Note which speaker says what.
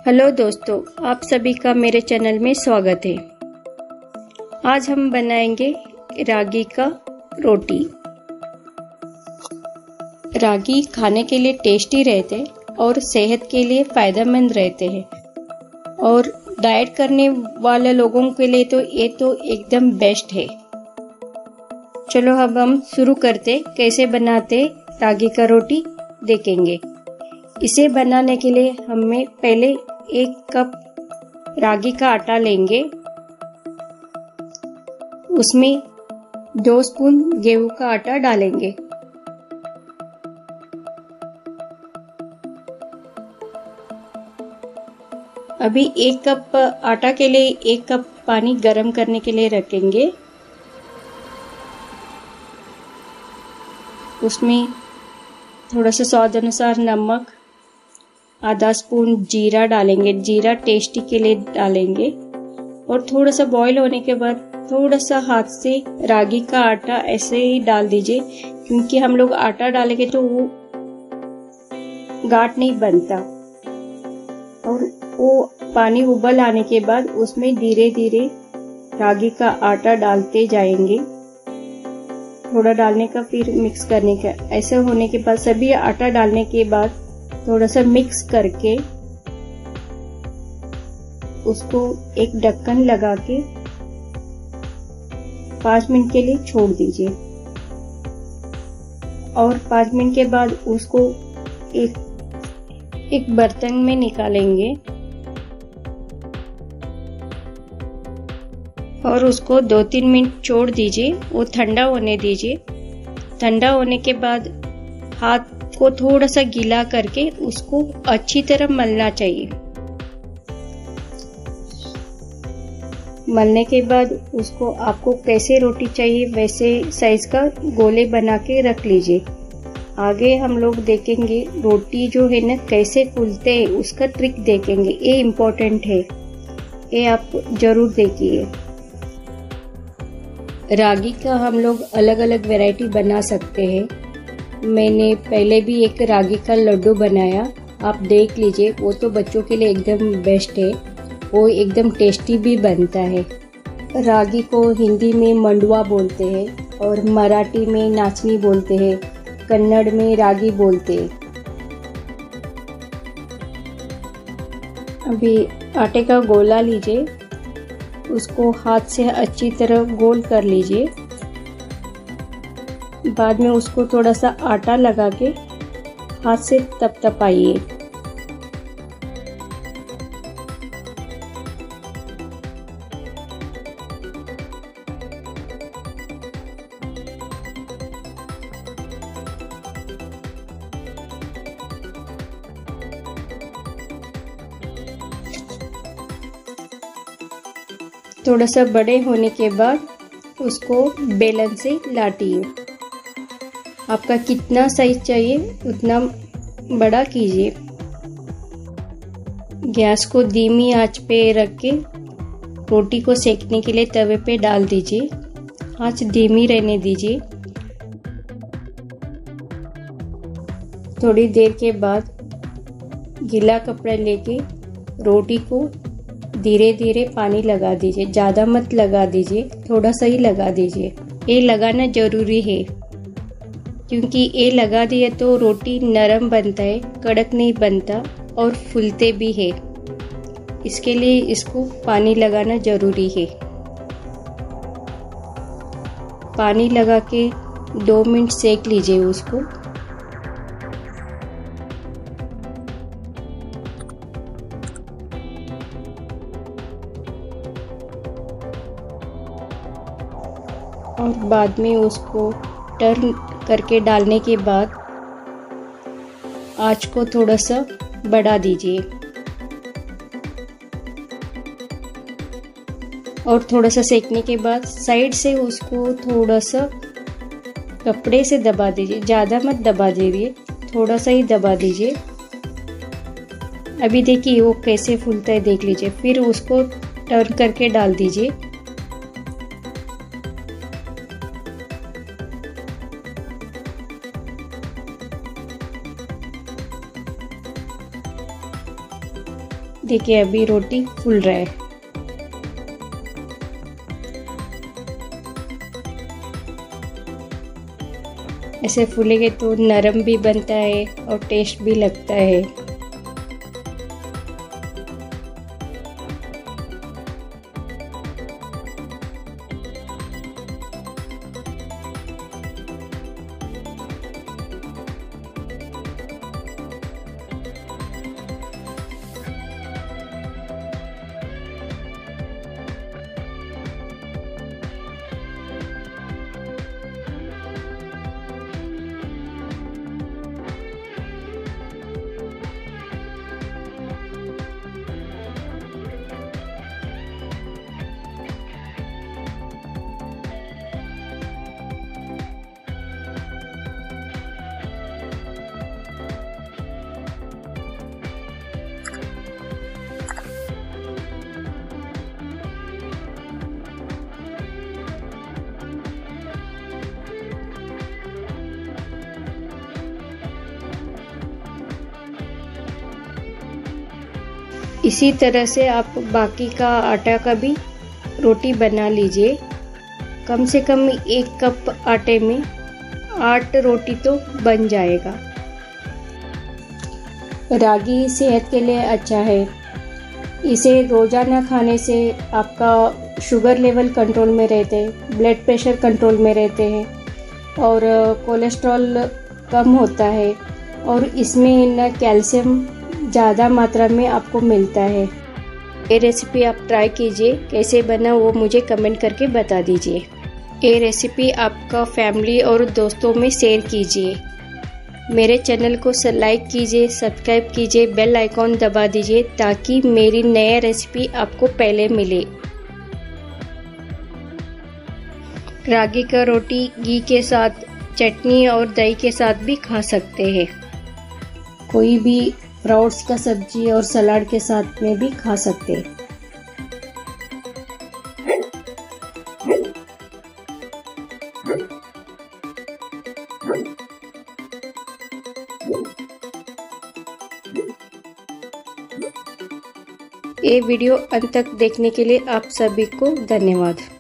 Speaker 1: Hello दोस्तों, आप सभी का मेरे चैनल में स्वागत है। आज हम बनाएंगे रागी का रोटी। रागी खाने के लिए टेस्टी रहते और सेहत के लिए फायदेमंद रहते हैं और डाइट करने वाले लोगों के लिए तो ये तो एकदम बेस्ट है। चलो अब हम शुरू करते कैसे बनाते रागी का रोटी देखेंगे। इसे बनाने के लिए हमें पहले 1 कप रागी का आटा लेंगे। उसमें 2 स्पून गेहूं का आटा डालेंगे। अभी 1 कप आटा के लिए 1 कप पानी गर्म करने के लिए रखेंगे। उसमें थोड़ा सा स्वाद अनुसार नमक, आधा स्पून जीरा डालेंगे। जीरा टेस्टी के लिए डालेंगे और थोड़ा सा बॉईल होने के बाद थोड़ा सा हाथ से रागी का आटा ऐसे ही डाल दीजिए, क्योंकि हम लोग आटा डालेंगे तो वो गांठ नहीं बनता। और वो पानी उबल आने के बाद उसमें धीरे धीरे रागी का आटा डालते जाएंगे। थोड़ा डालने का फिर मिक्स करने का। ऐसे होने के बाद सभी आटा डालने के बाद थोड़ा सा मिक्स करके उसको एक ढक्कन लगा के 5 मिनट के लिए छोड़ दीजिए। और 5 मिनट के बाद उसको एक बर्तन में निकालेंगे और उसको 2-3 मिनट छोड़ दीजिए। वो ठंडा होने दीजिए। ठंडा होने के बाद हाथ को थोड़ा सा गीला करके उसको अच्छी तरह मलना चाहिए। मलने के बाद उसको आपको कैसे रोटी चाहिए वैसे साइज का गोले बना के रख लीजिए। आगे हम लोग देखेंगे रोटी जो है ना कैसे फूलते हैं, उसका ट्रिक देखेंगे। ये इम्पोर्टेंट है, ये आप जरूर देखिए। रागी का हम लोग अलग अलग वैरायटी बना सकते हैं। मैंने पहले भी एक रागी का लड्डू बनाया, आप देख लीजिए। वो तो बच्चों के लिए एकदम बेस्ट है, वो एकदम टेस्टी भी बनता है। रागी को हिंदी में मंडवा बोलते हैं और मराठी में नाचनी बोलते हैं, कन्नड़ में रागी बोलते हैं। अभी आटे का गोला लीजिए, उसको हाथ से अच्छी तरह गोल कर लीजिए। बाद में उसको थोड़ा सा आटा लगा के हाथ से थपथपाइए। थोड़ा सा बड़े होने के बाद उसको बेलन से लाटिए। आपका कितना साइज चाहिए उतना बड़ा कीजिए। गैस को धीमी आंच पे रख के रोटी को सेकने के लिए तवे पे डाल दीजिए। आंच धीमी रहने दीजिए। थोड़ी देर के बाद गीला कपड़ा लेके रोटी को धीरे धीरे पानी लगा दीजिए। ज़्यादा मत लगा दीजिए, थोड़ा सा ही लगा दीजिए। ये लगाना जरूरी है, क्योंकि ये लगा दिए तो रोटी नरम बनता है, कड़क नहीं बनता और फूलते भी है। इसके लिए इसको पानी लगाना जरूरी है। पानी लगा के 2 मिनट सेक लीजिए उसको। और बाद में उसको टर्न करके डालने के बाद आंच को थोड़ा सा बढ़ा दीजिए और थोड़ा सा सेकने के बाद साइड से उसको थोड़ा सा कपड़े से दबा दीजिए। ज़्यादा मत दबा दीजिए, थोड़ा सा ही दबा दीजिए। अभी देखिए वो कैसे फूलता है, देख लीजिए। फिर उसको टर्न करके डाल दीजिए। देखिए अभी रोटी फूल रहा है। ऐसे फूलेंगे तो नरम भी बनता है और टेस्ट भी लगता है। इसी तरह से आप बाकी का आटा का भी रोटी बना लीजिए। कम से कम 1 कप आटे में 8 रोटी तो बन जाएगा। रागी सेहत के लिए अच्छा है। इसे रोज़ाना खाने से आपका शुगर लेवल कंट्रोल में रहते हैं, ब्लड प्रेशर कंट्रोल में रहते हैं और कोलेस्ट्रॉल कम होता है और इसमें न कैल्शियम ज़्यादा मात्रा में आपको मिलता है। ये रेसिपी आप ट्राई कीजिए, कैसे बना वो मुझे कमेंट करके बता दीजिए। ये रेसिपी आपका फैमिली और दोस्तों में शेयर कीजिए। मेरे चैनल को लाइक कीजिए, सब्सक्राइब कीजिए, बेल आइकॉन दबा दीजिए ताकि मेरी नया रेसिपी आपको पहले मिले। रागी का रोटी घी के साथ, चटनी और दही के साथ भी खा सकते हैं। कोई भी स्प्राउट्स का सब्जी और सलाद के साथ में भी खा सकते हैं। ये वीडियो अंत तक देखने के लिए आप सभी को धन्यवाद।